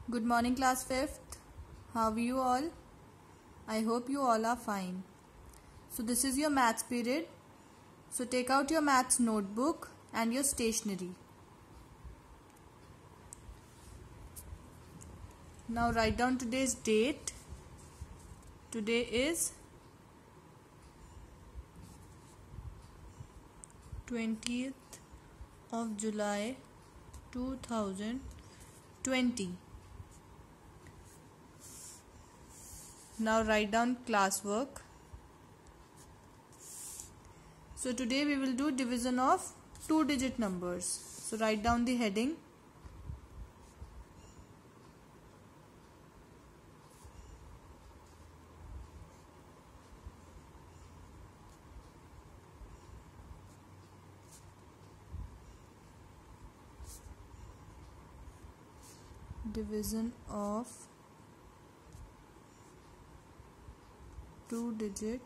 Good morning, class 5th. How are you all? I hope you all are fine. So this is your maths period. So take out your maths notebook and your stationery. Now write down today's date. Today is 20th of July 2020. Now write down classwork. So today we will do division of two-digit numbers. So write down the heading. Division of two-digit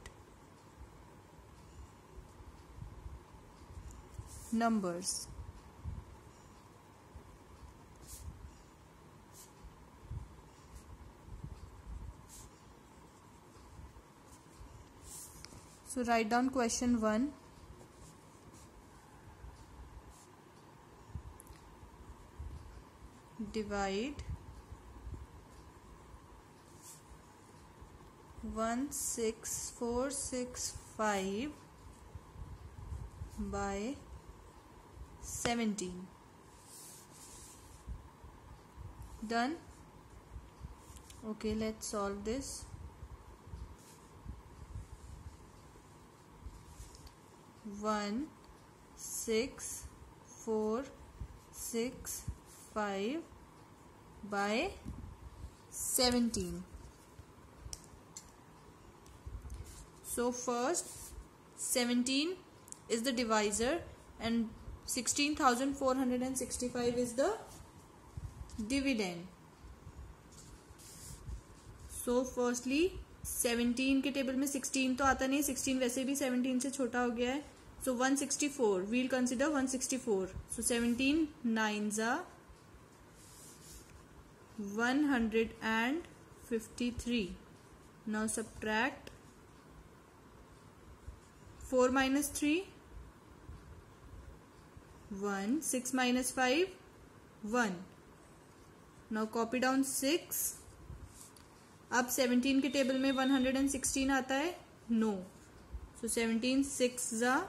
numbers. So write down question 1. Divide 16465 by 17. Done? Okay, let's solve this. 16465 by 17. So first 17 is the divisor and 16,465 is the dividend. So firstly 17 के table में 16 तो आता नहीं, 16 वैसे भी 17 से छोटा हो गया है. So 164, we'll consider 164. So 17 9s are 153. Now subtract 4 minus 3 1, 6 minus 5 1. Now copy down 6. अब 17 के टेबल में 116 आता है? No. So 17 6s are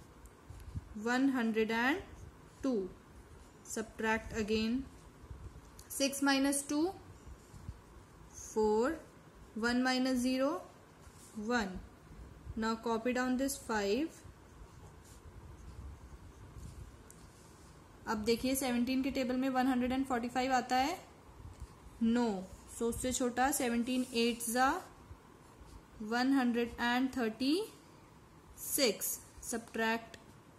102. Subtract again. 6 minus 2 4. 1 minus 0 1. Now copy down this 5. अब देखिए 17 के टेबल में 145 आता है? No. So उससे छोटा 17 8s are 136. Subtract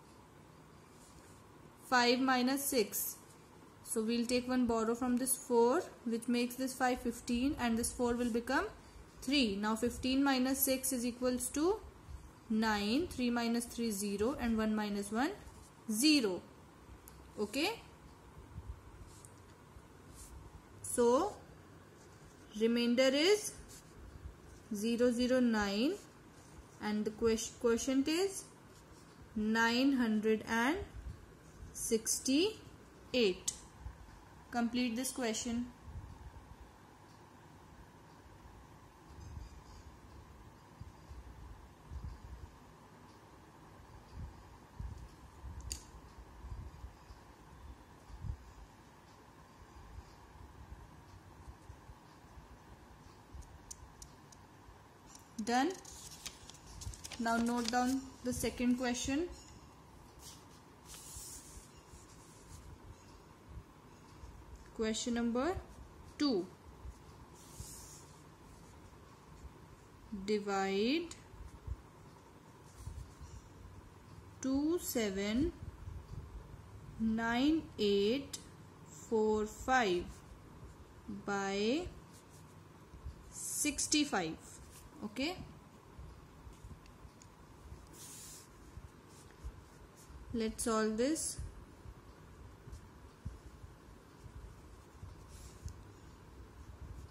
5 minus 6. So we'll take one borrow from this 4, which makes this 5 15, and this 4 will become 3. Now 15 minus 6 is equals to 9. 3 minus 3 0, and 1 minus 1 0. Okay. So remainder is 009, and the quotient is 968. Complete this question. Done. Now note down the second question. Question number 2. Divide 279845 by 65. Okay. Let's solve this.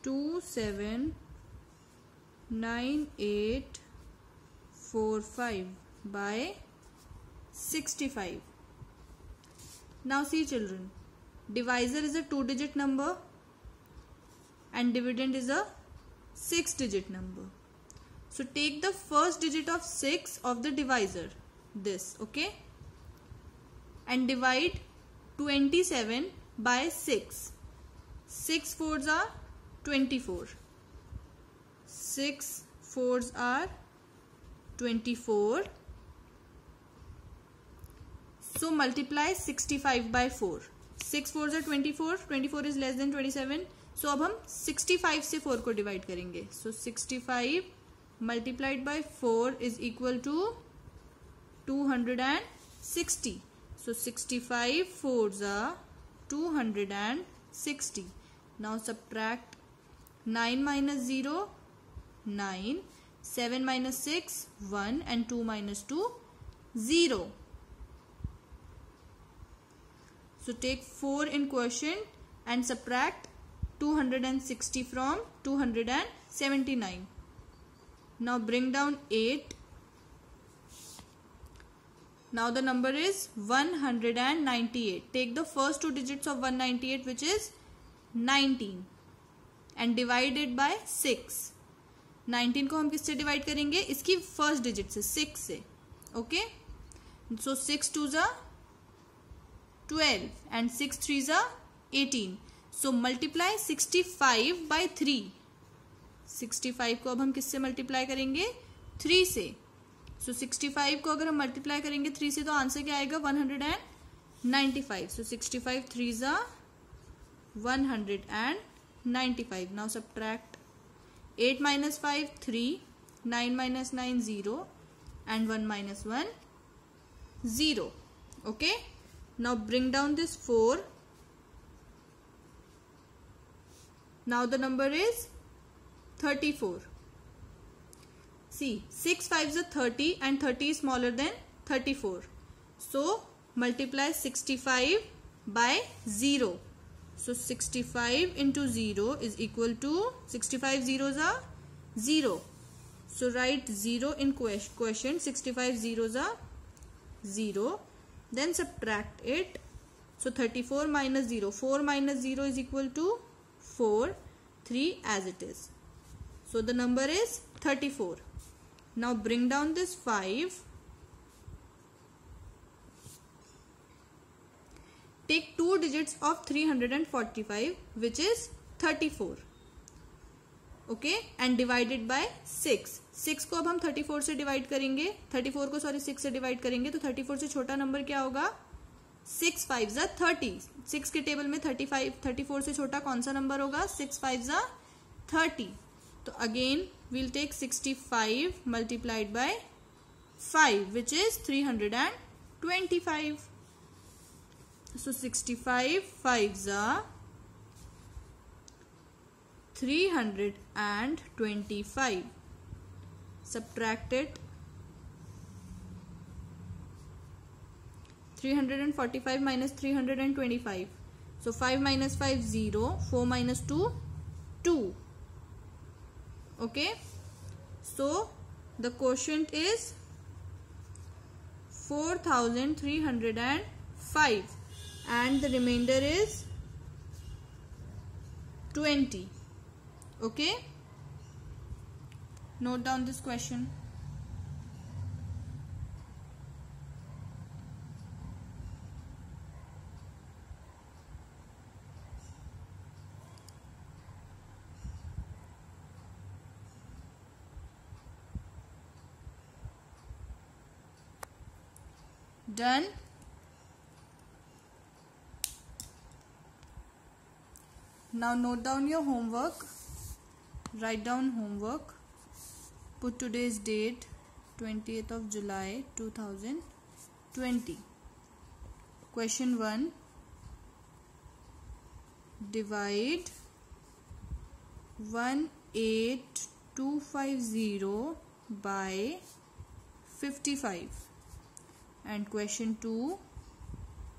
279845 by 65. Now see children, divisor is a 2-digit number and dividend is a 6-digit number. So take the first digit of 6 of the divisor, this, okay, and divide 27 by 6. 6 fours are 24. 6 fours are 24. So multiply 65 by 4. 6 fours are 24. 24 is less than 27. So अब हम 65 से 4 को divide करेंगे. So 65 multiplied by 4 is equal to 260. So 65 fours are 260. Now subtract 9 minus 0, 9. 7 minus 6, 1. And 2 minus 2, 0. So take 4 in quotient and subtract 260 from 279. Now bring down 8. Now the number is 198. Take the first 2 digits of 198, which is 19, and divide it by 6. 19 को हम किससे divide करेंगे? इसकी first digit से, 6 से. Okay, so 6 2s are 12 and 6 3s are 18. So multiply 65 by 3. 65 को अब हम किससे मल्टीप्लाई करेंगे? 3 से. सो 65 को अगर हम मल्टीप्लाई करेंगे 3 से तो आंसर क्या आएगा? 195. So 65 3s are 195. Now subtract 8 minus 5, 3. 9 minus 9, 0. And 1 minus 1, 0. Okay. Now bring down this 4. Now the number is 34. See, 6 5s are 30 and 30 is smaller than 34. So multiply 65 by 0. So 65 into 0 is equal to 65 zeros are 0. So write 0 in quotient. 65 zeros are 0. Then subtract it. So 34 minus 0. 4 minus 0 is equal to 4. 3 as it is. So the number is 34. Now bring down this 5. Take 2 digits of 345, which is 34. Okay, and divide it by 6. 6 को अब हम 34 से divide करेंगे. 34 को 6 से divide करेंगे तो 34 से छोटा नंबर क्या होगा? 6 5s are 30. 6 के टेबल में 34 से छोटा कौन सा नंबर होगा? 6 5s are 30. तो again we'll take 65 multiplied by 5, which is 325. So 65 5s are 325. Subtract it. 345 minus 325. So 5 minus 5 0. 4 minus 2 2. Okay. So the quotient is 4305 and the remainder is 20. Okay. Note down this question. Done. Now note down your homework. Write down homework. Put today's date, 20th of July 2020. Question 1. Divide 18250 by 55. And question 2.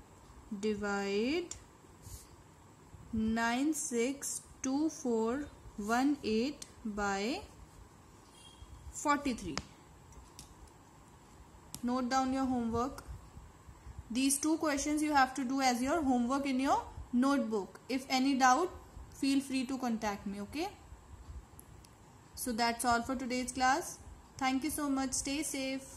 Divide 9624 18 by 43. Note down your homework. These two questions you have to do as your homework in your notebook. If any doubt, feel free to contact me, okay? So that's all for today's class. Thank you so much. Stay safe.